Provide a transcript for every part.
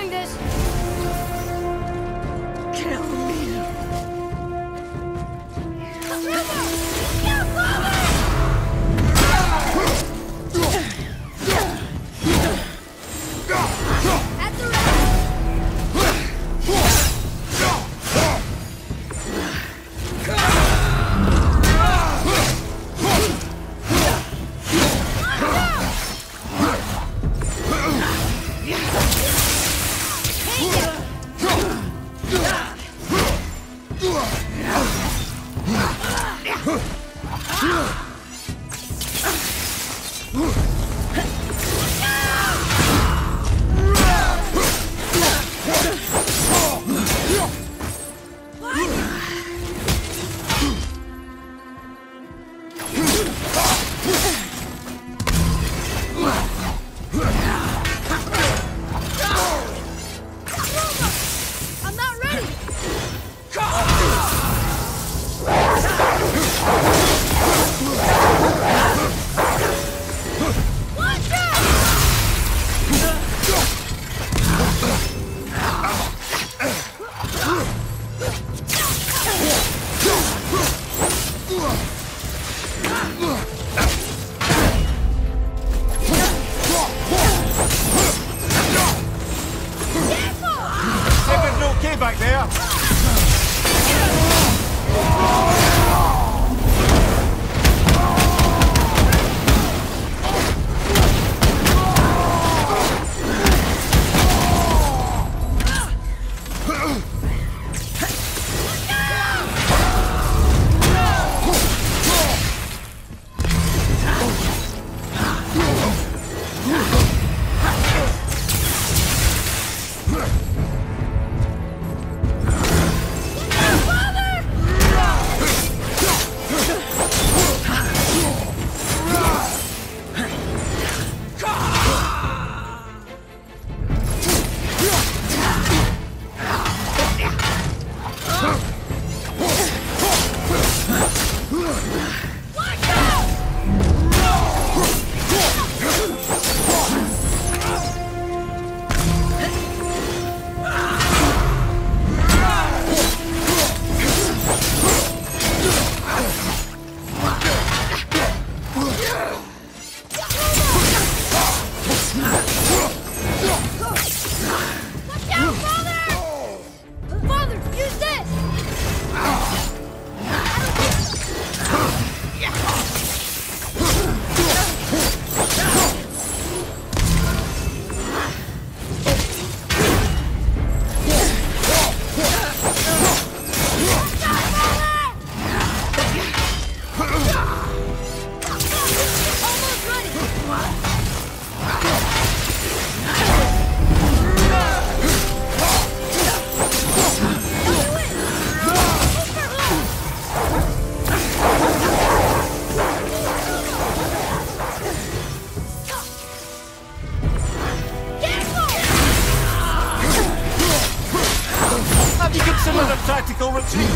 doing this! Kill me! At the I'm not ready! Watch out! Everything okay back there? Another tactical retreat!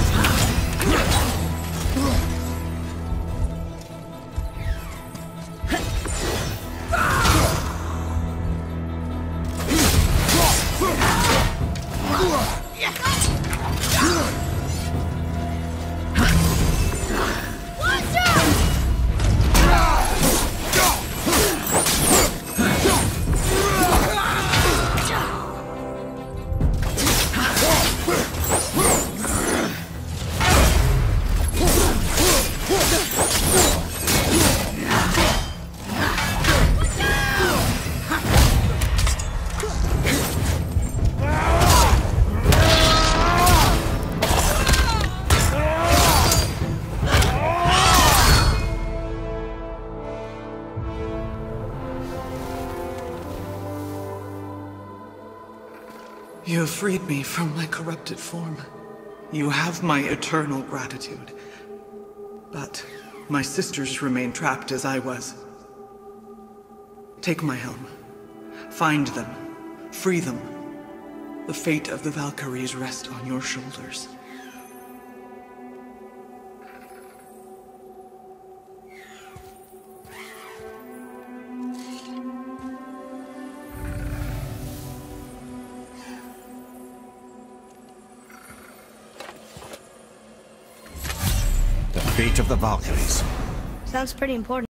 You have freed me from my corrupted form. You have my eternal gratitude. But my sisters remain trapped as I was. Take my helm. Find them. Free them. The fate of the Valkyries rests on your shoulders. fate of the Valkyries. Sounds pretty important.